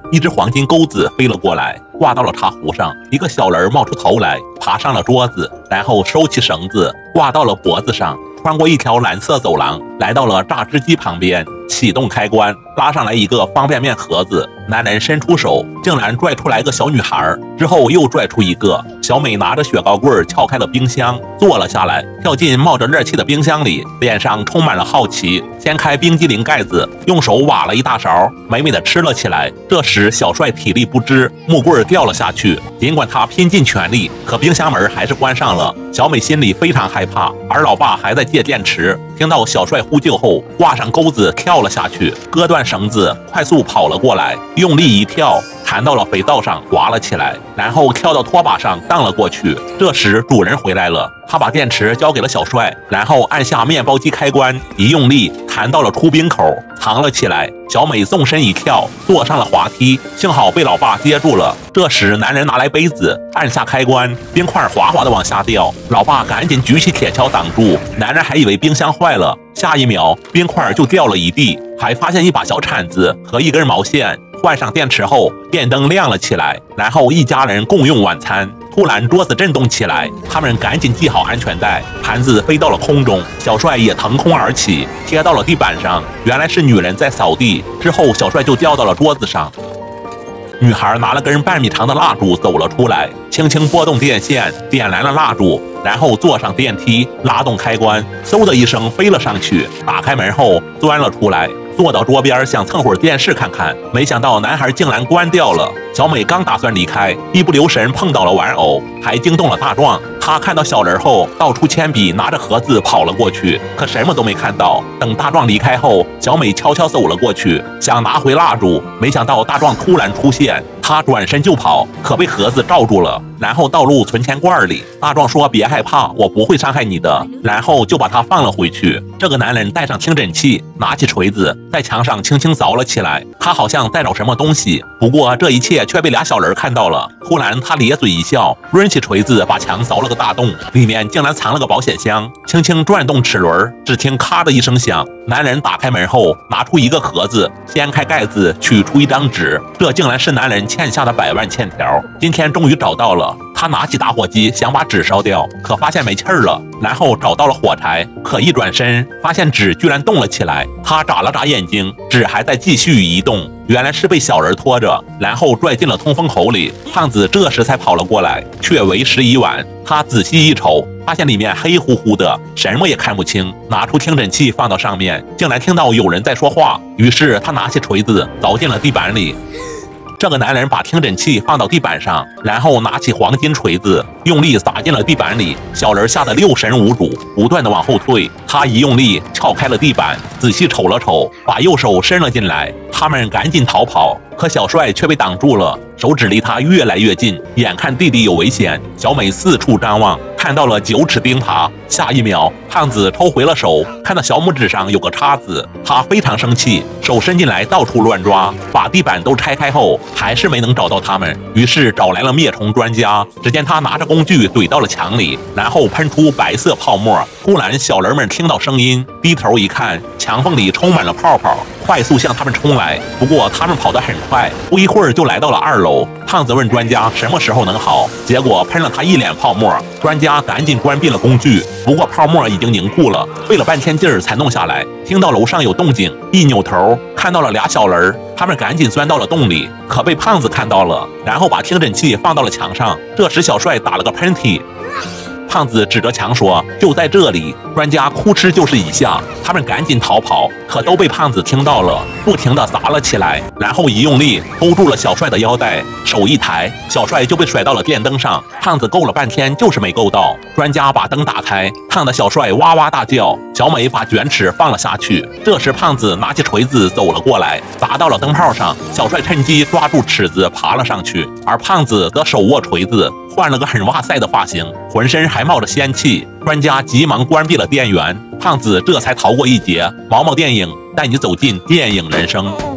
一只黄金钩子飞了过来，挂到了茶壶上。一个小人冒出头来，爬上了桌子，然后收起绳子，挂到了脖子上。穿过一条蓝色走廊，来到了榨汁机旁边，启动开关，拉上来一个方便面盒子。男人伸出手，竟然拽出来个小女孩，之后又拽出一个。小美拿着雪糕棍撬开了冰箱，坐了下来，跳进冒着热气的冰箱里，脸上充满了好奇。掀开冰激凌盖子，用手挖了一大勺，美美的吃了起来。这时小帅体力不支，木棍掉了下去。尽管他拼尽全力，可冰箱门还是关上了。小美心里非常害怕，而老爸还在借电池。听到小帅呼救后，挂上钩子跳了下去，割断绳子，快速跑了过来，用力一跳，弹到了肥皂上滑了起来，然后跳到拖把上荡了过去。这时主人回来了，他把电池交给了小帅，然后按下面包机开关，一用力弹到了出冰口，藏了起来。小美纵身一跳，坐上了滑梯，幸好被老爸接住了。这时男人拿来杯子，按下开关，冰块哗哗的往下掉，老爸赶紧举起铁锹挡住。男人还以为冰箱坏了，下一秒冰块就掉了一地，还发现一把小铲子和一根毛线。换上电池后，电灯亮了起来，然后一家人共用晚餐。突然桌子震动起来，他们赶紧系好安全带，盘子飞到了空中，小帅也腾空而起，贴到了地板上。原来是女人在扫地。之后小帅就掉到了桌子上。女孩拿了根半米长的蜡烛走了出来，轻轻拨动电线，点燃了蜡烛，然后坐上电梯，拉动开关，嗖的一声飞了上去。打开门后钻了出来，坐到桌边想蹭会儿电视看看，没想到男孩竟然关掉了。小美刚打算离开，一不留神碰倒了玩偶，还惊动了大壮。他看到小人后，倒出铅笔，拿着盒子跑了过去，可什么都没看到。等大壮离开后，小美悄悄走了过去，想拿回蜡烛，没想到大壮突然出现，他转身就跑，可被盒子罩住了，然后倒入存钱罐里。大壮说：“别害怕，我不会伤害你的。”然后就把他放了回去。这个男人带上听诊器，拿起锤子在墙上轻轻凿了起来，他好像在找什么东西，不过这一切却被俩小人看到了。突然他咧嘴一笑，抡起锤子把墙凿了个大洞，里面竟然藏了个保险箱。轻轻转动齿轮，只听咔的一声响，男人打开门后拿出一个盒子，掀开盖子取出一张纸，这竟然是男人欠下的100万欠条。今天终于找到了。他拿起打火机想把纸烧掉，可发现没气儿了，然后找到了火柴，可一转身发现纸居然动了起来。他眨了眨眼睛，纸还在继续移动，原来是被小人拖着，然后拽进了通风口里。胖子这时才跑了过来，却为时已晚。他仔细一瞅，发现里面黑乎乎的，什么也看不清。拿出听诊器放到上面，竟然听到有人在说话。于是他拿起锤子凿进了地板里。这个男人把听诊器放到地板上，然后拿起黄金锤子，用力砸进了地板里。小人吓得六神无主，不断的往后退。他一用力撬开了地板，仔细瞅了瞅，把右手伸了进来。他们赶紧逃跑，可小帅却被挡住了，手指离他越来越近，眼看弟弟有危险。小美四处张望，看到了9尺钉耙。下一秒，胖子抽回了手，看到小拇指上有个叉子，他非常生气，手伸进来到处乱抓，把地板都拆开后，还是没能找到他们。于是找来了灭虫专家，只见他拿着工具怼到了墙里，然后喷出白色泡沫。突然小人们听到声音，低头一看，墙缝里充满了泡泡，快速向他们冲来。不过他们跑得很快，不一会儿就来到了2楼。胖子问专家什么时候能好，结果喷了他一脸泡沫。专家赶紧关闭了工具，不过泡沫已经凝固了，费了半天劲儿才弄下来。听到楼上有动静，一扭头看到了俩小人，他们赶紧钻到了洞里，可被胖子看到了，然后把听诊器放到了墙上。这时小帅打了个喷嚏，胖子指着墙说：“就在这里。”专家哭哧就是一下，他们赶紧逃跑，可都被胖子听到了，不停地砸了起来，然后一用力勾住了小帅的腰带，手一抬，小帅就被甩到了电灯上。胖子够了半天就是没够到，专家把灯打开，烫得小帅哇哇大叫。小美把卷尺放了下去，这时胖子拿起锤子走了过来，砸到了灯泡上。小帅趁机抓住尺子爬了上去，而胖子则手握锤子，换了个很哇塞的发型，浑身还冒着仙气。专家急忙关闭了电源，胖子这才逃过一劫。毛毛电影带你走进电影人生。